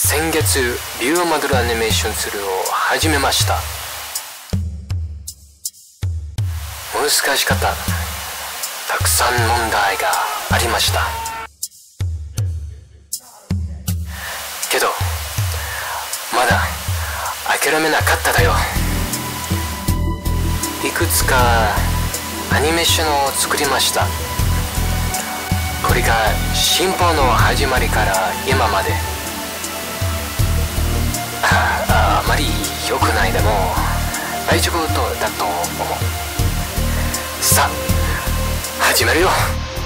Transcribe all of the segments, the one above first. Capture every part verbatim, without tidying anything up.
先月ビューモデルアニメーションツールを始めました。難しかった。たくさん問題がありました。けどまだ諦めなかっただよ。いくつかアニメーションを作りました。これが進歩の始まりから今まで。あ, あまり良くないでも大丈夫だと思う。さあ始めるよ。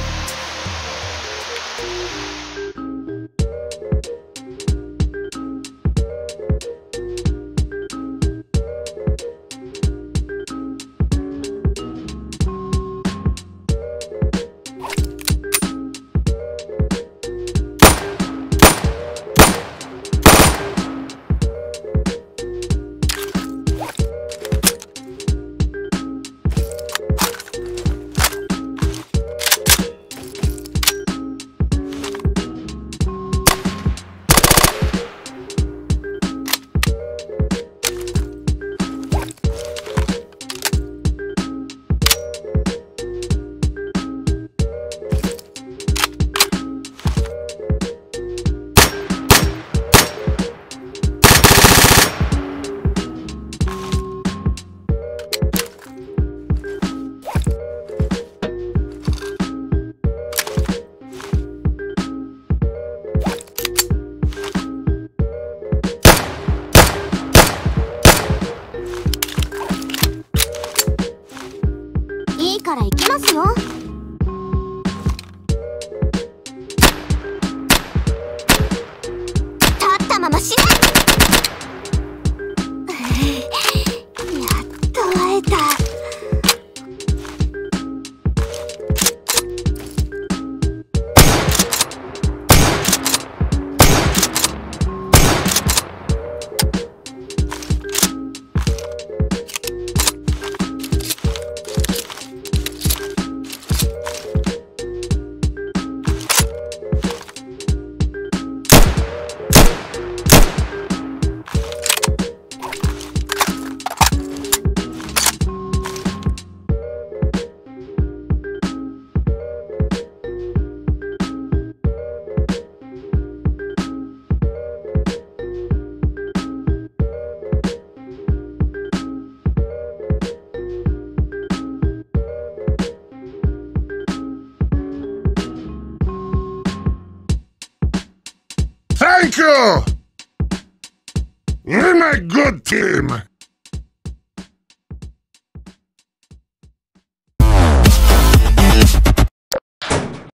いいから行きますよ。立ったまま死ね。やっと会えた。 Thank you! You're my good team!